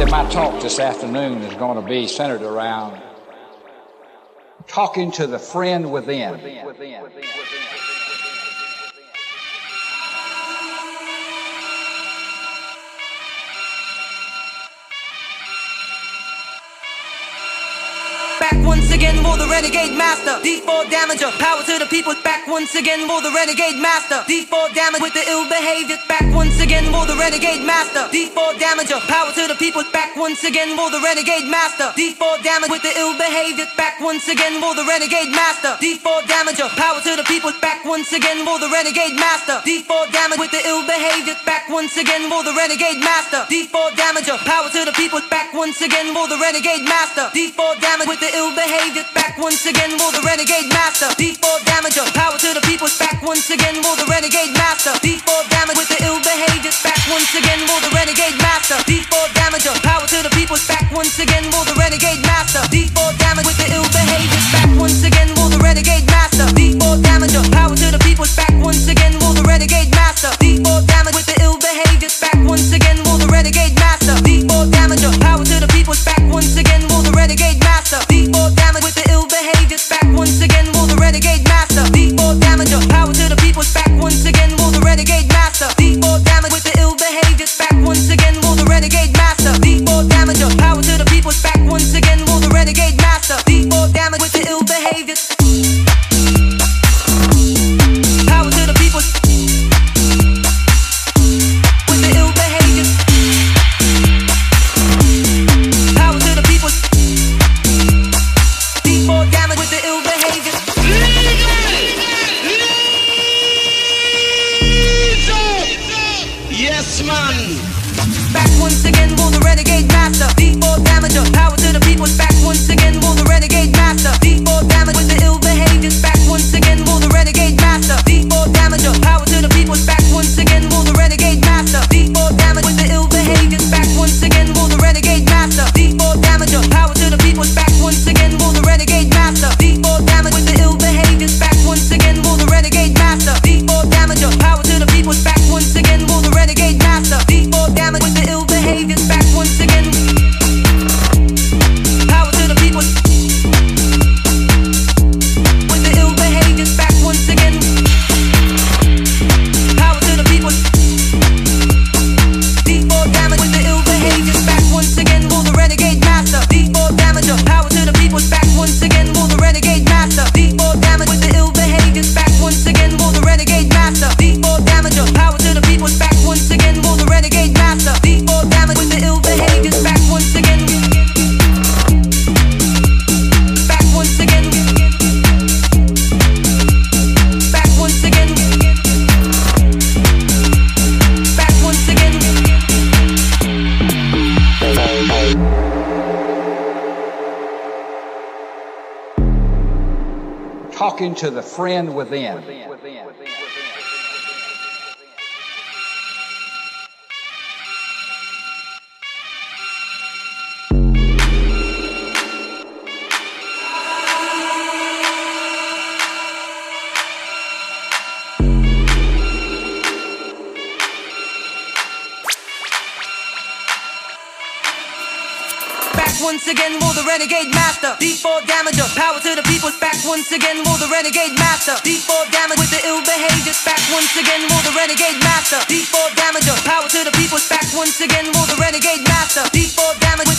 My talk this afternoon is going to be centered around talking to the friend within. Back once again for the renegade master. D4 damager, power to the people. Back once again for the renegade master. D4 damage with the ill behavior. Back once again for the renegade master. D4 damager, power to the people. Back once again for the renegade master. D4 damage with the ill behavior. Back once again for the renegade master. D4 damager, power to the people. Back once again for the renegade master. D4 damage with the ill behavior. Back once again for the renegade master. D4 damager, power to the people. Back once again for the renegade master. D4 damage with the ill behavior. Back once again for the renegade master. D4 damager, power to the people. Back once again for the renegade master. D4 damage with the ill behavior. Back once again for the renegade master. D4 damager, power to the people. Back once again for the renegade master. D4 damage with the ill behavior. Back once again for the renegade master. D4 damager, power to the people. Back once again for the renegade master. D4 damage with the ill behavior. Back once again for the renegade master. D4 damager, power to the people. Back once again for the renegade master. D4 damage with the ill behavior. Back once again for the renegade master. D4 damager, power to the people. Back once again for the renegade master. D4 damage with the ill behavior. Back once again for the renegade master. D4 damager, power to the people. Back once again for the renegade master. D4 damage with the ill behavior. Power to the people. With the ill behavior. Power to the people. D4 damage with the ill behavior. Yes, man. Back once again for the renegade master. D4 damager, power to the people. Back once again for the renegade master. D4 damage with the ill behavior. Back once again for the renegade master. D4 damager, power to the people. Back once again for the renegade master. D4 damage with the ill behavior. Back once again for the renegade master. D4 damager, power to the people. Back once again for the renegade master. D4 damage with the ill behavior. Back once again for the renegade master. D4 damager, power to the people. Back once again for the renegade master. D4 damage with the ill behavior. Back once again. Power to the people. With the ill behavior. Back once again. Power to the people. D4 damage with the ill behavior. Back once again for the renegade master. D4 damager. Power to the people. Back once again for the renegade master. D4 damage with the ill behavior. Back once again for the renegade master. D4 damager. Power to the people. Back once again for the renegade master. D4 damage with the ill behavior. Back once again. Back once again. Back once again. Back once again. Talking to the friend within. Once again for the renegade master. D4 damager, power to the people. Back once again for the renegade master. D4 damage with the ill behavior. Back once again for the renegade master. D4 damager, power to the people. Back once again for the renegade master. D4 damage